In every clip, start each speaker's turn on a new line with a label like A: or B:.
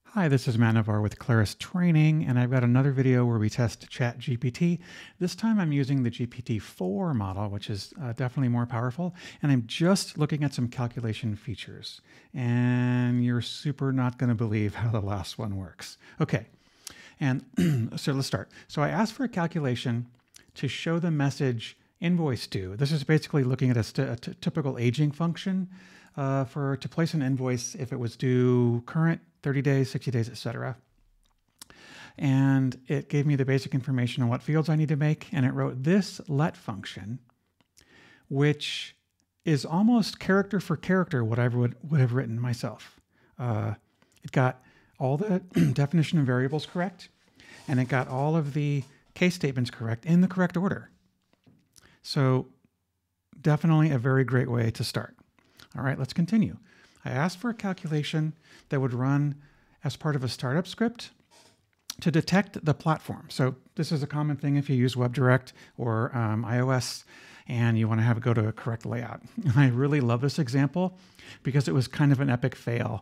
A: Hi, this is Matt Navar with Claris Training, and I've got another video where we test ChatGPT. This time I'm using the GPT-4 model, which is definitely more powerful, and I'm just looking at some calculation features. And you're super not going to believe how the last one works. Okay, and so let's start. So I asked for a calculation to show the message invoice due. This is basically looking at a typical aging function to place an invoice if it was due current, 30 days, 60 days, etc. And it gave me the basic information on what fields I need to make, and it wrote this let function, which is almost character for character what I would have written myself. It got all the definition of variables correct, and it got all of the case statements correct in the correct order. So definitely a very great way to start. All right, let's continue. I asked for a calculation that would run as part of a startup script to detect the platform. So this is a common thing if you use WebDirect or iOS and you want to have it go to a correct layout. And I really love this example because it was kind of an epic fail.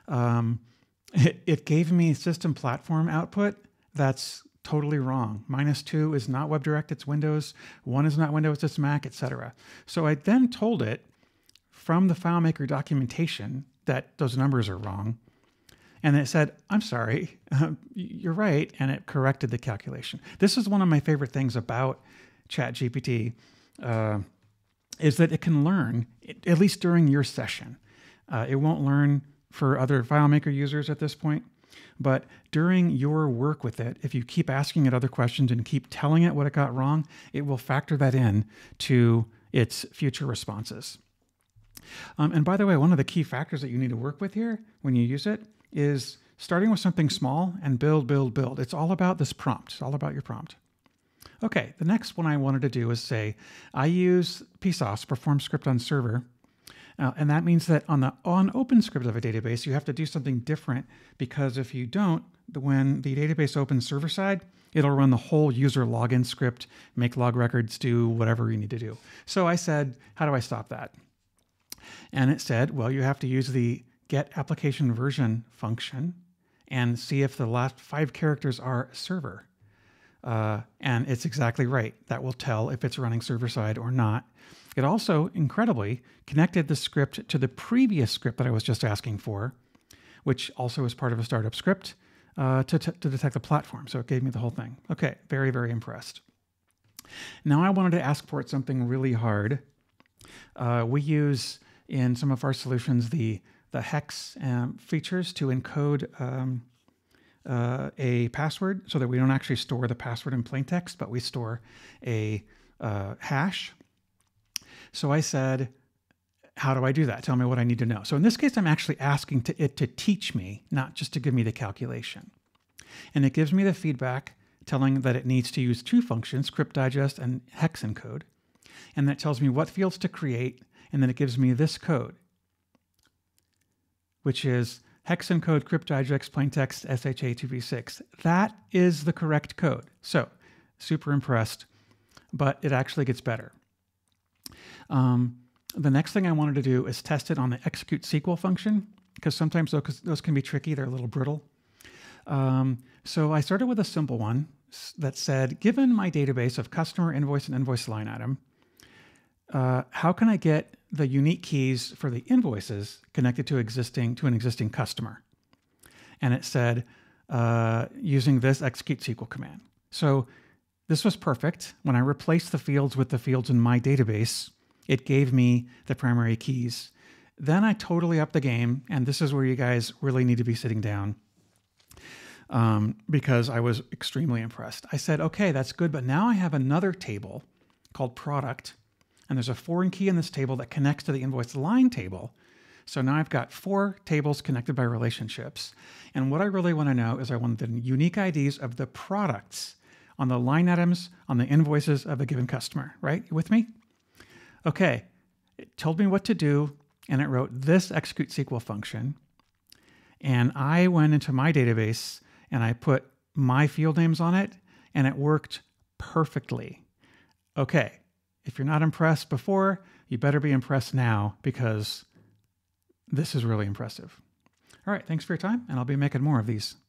A: It gave me system platform output that's totally wrong. -2 is not WebDirect, it's Windows. 1 is not Windows, it's Mac, etc. So I then told it from the FileMaker documentation that those numbers are wrong. And it said, I'm sorry, you're right. And it corrected the calculation. This is one of my favorite things about ChatGPT, is that it can learn, at least during your session. It won't learn for other FileMaker users at this point. But during your work with it, if you keep asking it other questions and keep telling it what it got wrong, it will factor that in to its future responses. And by the way, one of the key factors that you need to work with here when you use it is starting with something small and build, build, build. It's all about this prompt. It's all about your prompt. Okay, the next one I wanted to do is say, I use PSOS, perform script on server. And that means that on open script of a database, you have to do something different because if you don't, when the database opens server side, it'll run the whole user login script, make log records, do whatever you need to do. So I said, how do I stop that? And it said, well, you have to use the get application version function and see if the last 5 characters are server. And it's exactly right. That will tell if it's running server side or not. It also, incredibly, connected the script to the previous script that I was just asking for, which also is part of a startup script to detect the platform. So it gave me the whole thing. Okay, very, very impressed. Now I wanted to ask for it something really hard. We use in some of our solutions the hex features to encode a password so that we don't actually store the password in plain text, but we store a hash. So I said, how do I do that? Tell me what I need to know. So in this case, I'm actually asking it to teach me, not just to give me the calculation. And it gives me the feedback telling that it needs to use 2 functions, script digest and hex encode. And that tells me what fields to create. And then it gives me this code, which is hex encode, crypt digest, plaintext, SHA-256. That is the correct code. So super impressed, but it actually gets better. The next thing I wanted to do is test it on the ExecuteSQL function, because sometimes those can be tricky. They're a little brittle. So I started with a simple one that said, given my database of customer, invoice, and invoice line item, how can I get the unique keys for the invoices connected to an existing customer? And it said, using this ExecuteSQL command. So this was perfect. When I replaced the fields with the fields in my database, it gave me the primary keys. Then I totally upped the game, and this is where you guys really need to be sitting down because I was extremely impressed. I said, okay, that's good, but now I have another table called product, and there's a foreign key in this table that connects to the invoice line table. So now I've got 4 tables connected by relationships. And what I really want to know is I want the unique IDs of the products on the line items on the invoices of a given customer, right? You with me? Okay, it told me what to do, and it wrote this ExecuteSQL function. And I went into my database and I put my field names on it, and it worked perfectly. Okay. If you're not impressed before, you better be impressed now because this is really impressive. All right, thanks for your time, and I'll be making more of these.